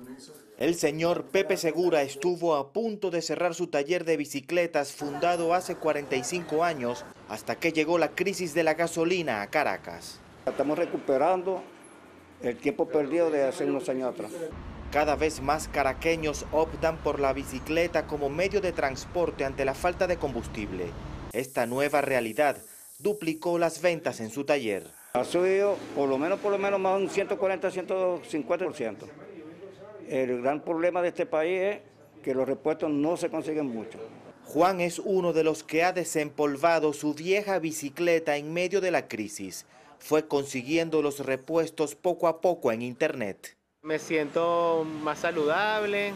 El señor Pepe Segura estuvo a punto de cerrar su taller de bicicletas fundado hace 45 años hasta que llegó la crisis de la gasolina a Caracas. Estamos recuperando el tiempo perdido de hace unos años atrás. Cada vez más caraqueños optan por la bicicleta como medio de transporte ante la falta de combustible. Esta nueva realidad duplicó las ventas en su taller. Ha subido por lo menos más de un 140-150%. El gran problema de este país es que los repuestos no se consiguen mucho. Juan es uno de los que ha desempolvado su vieja bicicleta en medio de la crisis. Fue consiguiendo los repuestos poco a poco en internet. Me siento más saludable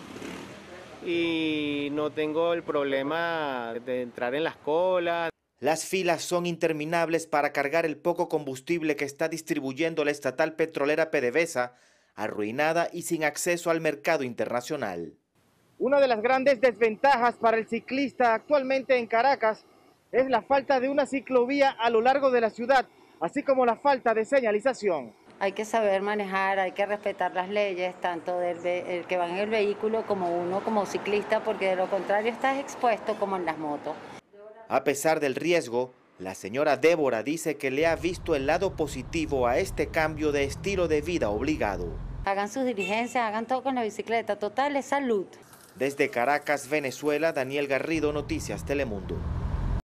y no tengo el problema de entrar en las colas. Las filas son interminables para cargar el poco combustible que está distribuyendo la estatal petrolera PDVSA, arruinada y sin acceso al mercado internacional. Una de las grandes desventajas para el ciclista actualmente en Caracas es la falta de una ciclovía a lo largo de la ciudad, así como la falta de señalización. Hay que saber manejar, hay que respetar las leyes, tanto del que va en el vehículo como uno como ciclista, porque de lo contrario estás expuesto como en las motos. A pesar del riesgo, la señora Débora dice que le ha visto el lado positivo a este cambio de estilo de vida obligado. Hagan sus diligencias, hagan todo con la bicicleta, total es salud. Desde Caracas, Venezuela, Daniel Garrido, Noticias Telemundo.